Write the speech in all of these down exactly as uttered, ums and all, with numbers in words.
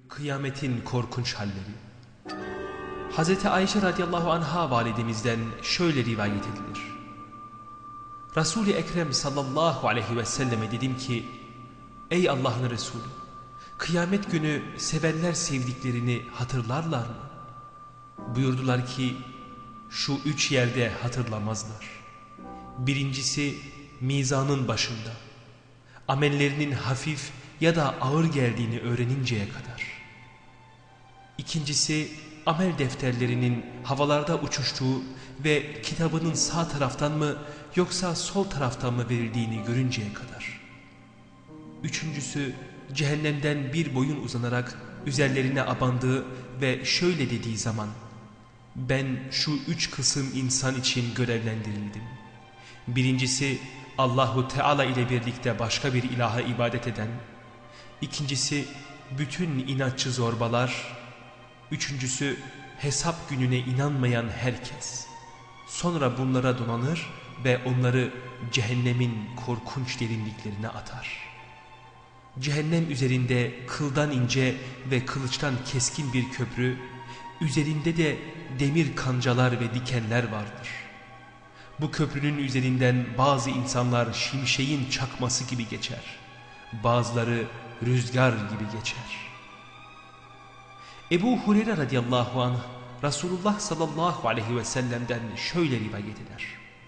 Kıyametin korkunç halleri. Hazreti Ayşe radıyallahu anha validemizden şöyle rivayet edilir. Resul-i Ekrem sallallahu aleyhi ve selleme dedim ki, ey Allah'ın Resulü, kıyamet günü sevenler sevdiklerini hatırlarlar mı? Buyurdular ki, şu üç yerde hatırlamazlar. Birincisi mizanın başında, amellerinin hafif ya da ağır geldiğini öğreninceye kadar. İkincisi amel defterlerinin havalarda uçuştuğu ve kitabının sağ taraftan mı yoksa sol taraftan mı verildiğini görünceye kadar. Üçüncüsü cehennemden bir boyun uzanarak üzerlerine abandığı ve şöyle dediği zaman, ben şu üç kısım insan için görevlendirildim. Birincisi Allahu Teala ile birlikte başka bir ilaha ibadet eden. İkincisi bütün inatçı zorbalar. Üçüncüsü hesap gününe inanmayan herkes. Sonra bunlara donanır ve onları cehennemin korkunç derinliklerine atar. Cehennem üzerinde kıldan ince ve kılıçtan keskin bir köprü, üzerinde de demir kancalar ve dikenler vardır. Bu köprünün üzerinden bazı insanlar şimşeğin çakması gibi geçer, bazıları rüzgar gibi geçer. Ebu Hureyre radıyallahu anh Resulullah sallallahu aleyhi ve sellem'den şöyle rivayet eder.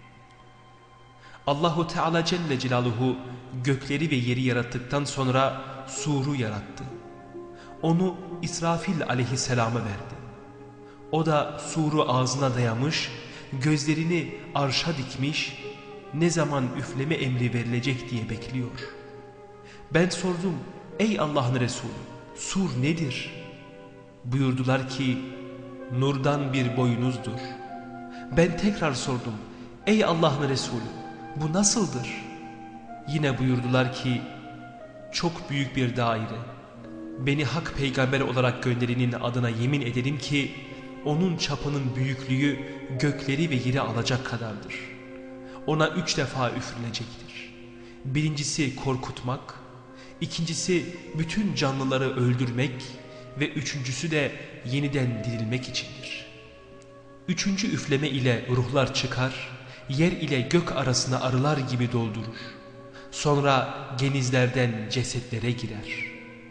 Allahu Teala Celle Celaluhu gökleri ve yeri yarattıktan sonra suru yarattı. Onu İsrafil aleyhisselama verdi. O da suru ağzına dayamış, gözlerini arşa dikmiş, ne zaman üfleme emri verilecek diye bekliyor. Ben sordum, ey Allah'ın Resulü, sur nedir? Buyurdular ki, nurdan bir boynuzdur. Ben tekrar sordum, ey Allah'ın Resulü, bu nasıldır? Yine buyurdular ki, çok büyük bir daire. Beni hak peygamber olarak gönderenin adına yemin ederim ki, onun çapının büyüklüğü gökleri ve yeri alacak kadardır. Ona üç defa üfürülecektir. Birincisi korkutmak, ikincisi bütün canlıları öldürmek ve üçüncüsü de yeniden dirilmek içindir. Üçüncü üfleme ile ruhlar çıkar, yer ile gök arasına arılar gibi doldurur. Sonra genizlerden cesetlere girer.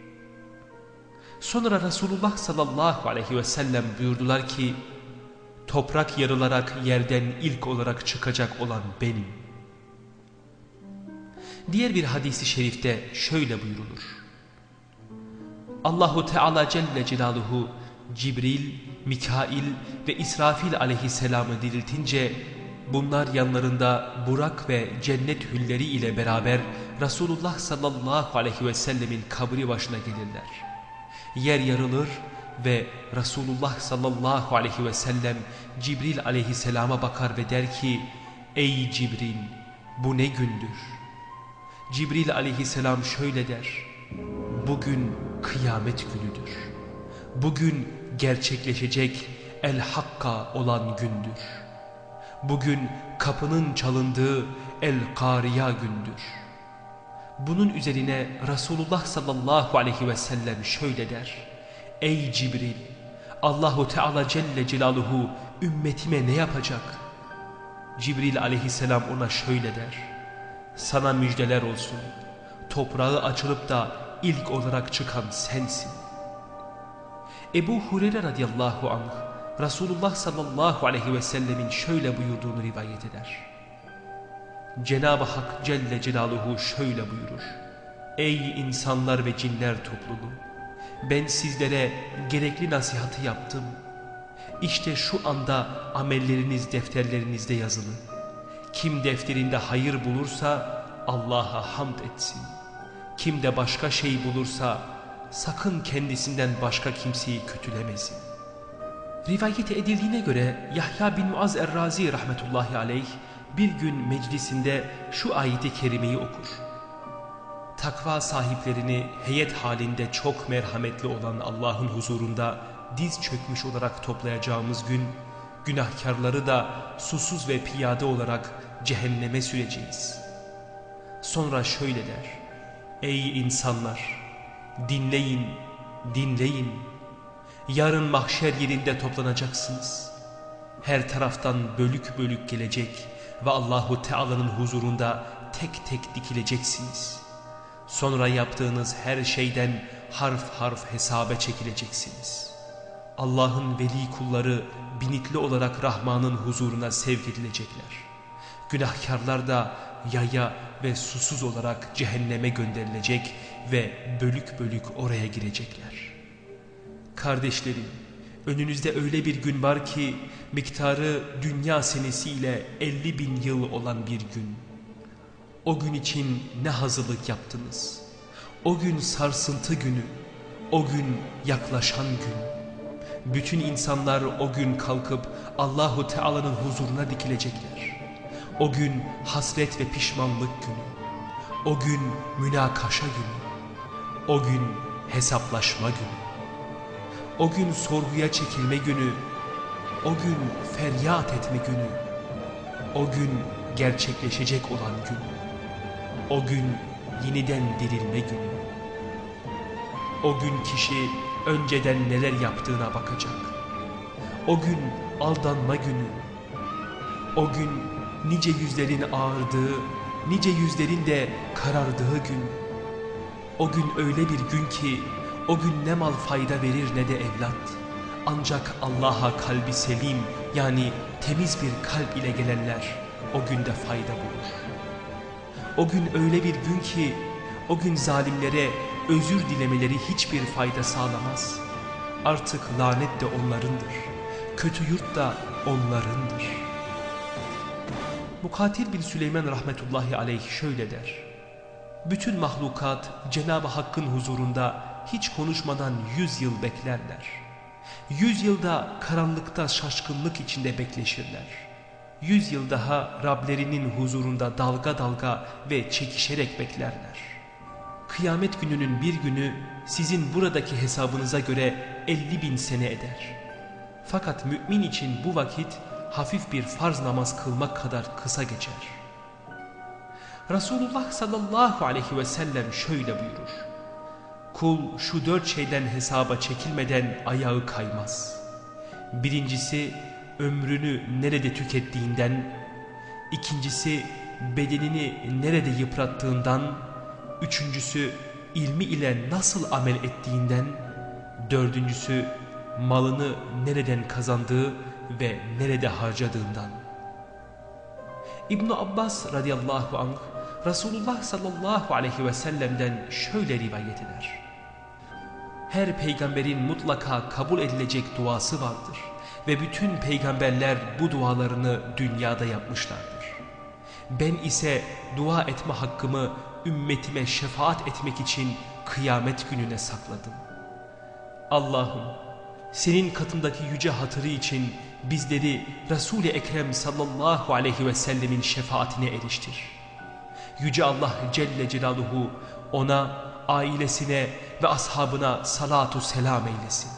Sonra Resulullah sallallahu aleyhi ve sellem buyurdular ki, toprak yarılarak yerden ilk olarak çıkacak olan benim. Diğer bir hadisi şerifte şöyle buyurulur. Allahu Teala Celle Celaluhu Cibril, Mikail ve İsrafil aleyhisselamı diriltince bunlar yanlarında Burak ve cennet hülleri ile beraber Resulullah sallallahu aleyhi ve sellemin kabri başına gelirler. Yer yarılır ve Resulullah sallallahu aleyhi ve sellem Cibril aleyhisselama bakar ve der ki, ey Cibril, bu ne gündür? Cibril aleyhisselam şöyle der, bugün kıyamet günüdür. Bugün gerçekleşecek el-hakka olan gündür. Bugün kapının çalındığı el-kariya gündür. Bunun üzerine Resulullah sallallahu aleyhi ve sellem şöyle der, ey Cibril, Allahu Teala Celle Celaluhu ümmetime ne yapacak? Cibril aleyhisselam ona şöyle der, sana müjdeler olsun, toprağı açılıp da ilk olarak çıkan sensin. Ebu Hureyre radıyallahu anh Resulullah sallallahu aleyhi ve sellemin şöyle buyurduğunu rivayet eder. Cenab-ı Hak Celle Celaluhu şöyle buyurur. Ey insanlar ve cinler topluluğu! Ben sizlere gerekli nasihatı yaptım. İşte şu anda amelleriniz defterlerinizde yazılı. Kim defterinde hayır bulursa Allah'a hamd etsin. Kim de başka şey bulursa sakın kendisinden başka kimseyi kötülemesin. Rivayet edildiğine göre Yahya bin Muaz Er-Razi rahmetullahi aleyh bir gün meclisinde şu ayeti kerimeyi okur. Takva sahiplerini heyet halinde çok merhametli olan Allah'ın huzurunda diz çökmüş olarak toplayacağımız gün, günahkarları da susuz ve piyade olarak cehenneme süreceğiz. Sonra şöyle der, ey insanlar! Dinleyin, dinleyin. Yarın mahşer yerinde toplanacaksınız. Her taraftan bölük bölük gelecek ve Allahu Teala'nın huzurunda tek tek dikileceksiniz. Sonra yaptığınız her şeyden harf harf hesaba çekileceksiniz. Allah'ın veli kulları binitli olarak Rahman'ın huzuruna sevk edilecekler. Günahkarlar da yaya ve susuz olarak cehenneme gönderilecek ve bölük bölük oraya girecekler. Kardeşlerim, önünüzde öyle bir gün var ki miktarı dünya senesiyle elli bin yıl olan bir gün. O gün için ne hazırlık yaptınız? O gün sarsıntı günü, o gün yaklaşan gün. Bütün insanlar o gün kalkıp Allahu Teala'nın huzuruna dikilecekler. O gün hasret ve pişmanlık günü. O gün münakaşa günü. O gün hesaplaşma günü. O gün sorguya çekilme günü. O gün feryat etme günü. O gün gerçekleşecek olan gün. O gün yeniden dirilme günü. O gün kişi önceden neler yaptığına bakacak. O gün aldanma günü. O gün nice yüzlerin ağardığı, nice yüzlerin de karardığı gün. O gün öyle bir gün ki o gün ne mal fayda verir ne de evlat. Ancak Allah'a kalbi selim, yani temiz bir kalp ile gelenler o günde fayda bulur. O gün öyle bir gün ki o gün zalimlere özür dilemeleri hiçbir fayda sağlamaz. Artık lanet de onlarındır. Kötü yurt da onlarındır. Mukatil bin Süleyman rahmetullahi aleyh şöyle der: bütün mahlukat Cenab-ı Hakk'ın huzurunda hiç konuşmadan yüz yıl beklerler. Yüz yılda karanlıkta şaşkınlık içinde bekleşirler. Yüz yıl daha Rablerinin huzurunda dalga dalga ve çekişerek beklerler. Kıyamet gününün bir günü sizin buradaki hesabınıza göre elli bin sene eder. Fakat mümin için bu vakit hafif bir farz namaz kılmak kadar kısa geçer. Resulullah sallallahu aleyhi ve sellem şöyle buyurur: kul şu dört şeyden hesaba çekilmeden ayağı kaymaz. Birincisi ömrünü nerede tükettiğinden, ikincisi bedenini nerede yıprattığından, üçüncüsü ilmi ile nasıl amel ettiğinden, dördüncüsü malını nereden kazandığı ve nerede harcadığından. İbn Abbas radıyallahu anh Resulullah sallallahu aleyhi ve sellem'den şöyle rivayet eder: her peygamberin mutlaka kabul edilecek duası vardır ve bütün peygamberler bu dualarını dünyada yapmışlardır. Ben ise dua etme hakkımı ümmetime şefaat etmek için kıyamet gününe sakladım. Allah'ım, senin katındaki yüce hatırı için bizleri Resul-i Ekrem sallallahu aleyhi ve sellemin şefaatine eriştir. Yüce Allah Celle Celaluhu ona, ailesine ve ashabına salatu selam eylesin.